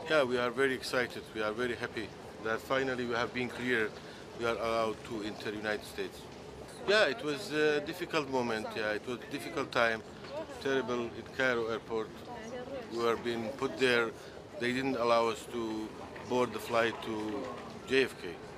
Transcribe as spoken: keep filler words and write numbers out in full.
Yeah, we are very excited. We are very happy that finally we have been cleared. We are allowed to enter United States. Yeah, it was a difficult moment. Yeah, it was a difficult time. Terrible in Cairo airport. We were being put there. They didn't allow us to board the flight to J F K.